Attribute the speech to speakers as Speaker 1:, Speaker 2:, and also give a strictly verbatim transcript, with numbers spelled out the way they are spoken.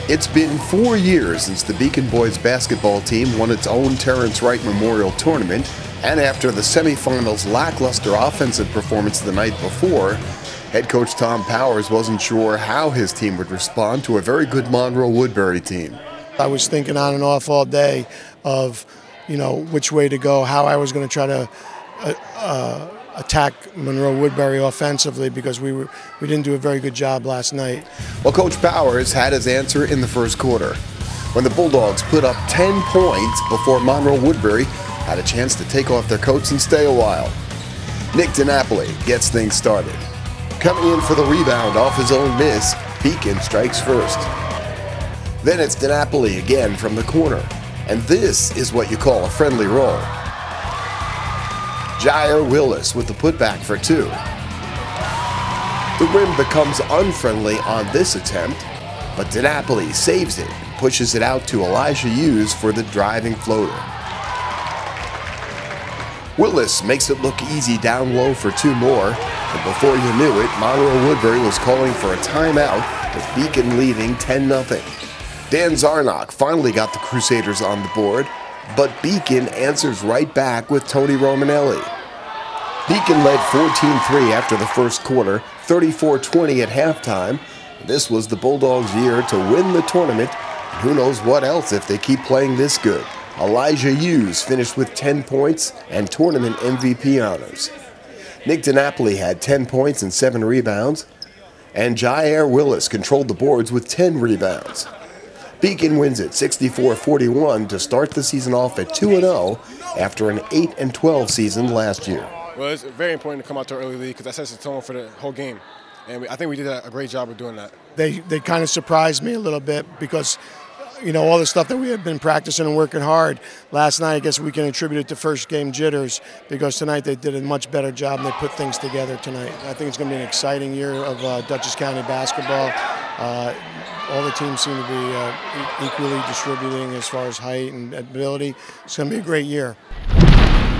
Speaker 1: It's been four years since the Beacon boys basketball team won its own Terrence Wright Memorial Tournament, and after the semifinals' lackluster offensive performance the night before, head coach Tom Powers wasn't sure how his team would respond to a very good Monroe-Woodbury team.
Speaker 2: I was thinking on and off all day of, you know, which way to go, how I was going to try to uh, uh, attack Monroe-Woodbury offensively, because we were we didn't do a very good job last night.
Speaker 1: Well, Coach Powers had his answer in the first quarter, when the Bulldogs put up ten points before Monroe-Woodbury had a chance to take off their coats and stay a while. Nick DiNapoli gets things started. Coming in for the rebound off his own miss, Beacon strikes first. Then it's DiNapoli again from the corner, and this is what you call a friendly roll. Jair Willis with the putback for two. The rim becomes unfriendly on this attempt, but DiNapoli saves it and pushes it out to Elijah Hughes for the driving floater. Willis makes it look easy down low for two more, and before you knew it, Monroe-Woodbury was calling for a timeout with Beacon leading ten nothing. Dan Zarnock finally got the Crusaders on the board, but Beacon answers right back with Tony Romanelli. Beacon led fourteen three after the first quarter, thirty-four twenty at halftime. This was the Bulldogs' year to win the tournament, and who knows what else if they keep playing this good. Elijah Hughes finished with ten points and tournament M V P honors. Nick DiNapoli had ten points and seven rebounds, and Jair Willis controlled the boards with ten rebounds. Beacon wins it sixty-four forty-one to start the season off at two and oh after an eight and twelve season last year.
Speaker 3: Well, it's very important to come out to early lead because that sets the tone for the whole game. And we, I think we did a great job of doing that.
Speaker 2: They, they kind of surprised me a little bit because, you know, all the stuff that we had been practicing and working hard last night, I guess we can attribute it to first game jitters, because tonight they did a much better job and they put things together tonight. I think it's going to be an exciting year of uh, Dutchess County basketball. Uh, all the teams seem to be uh, equally distributing as far as height and ability. It's going to be a great year.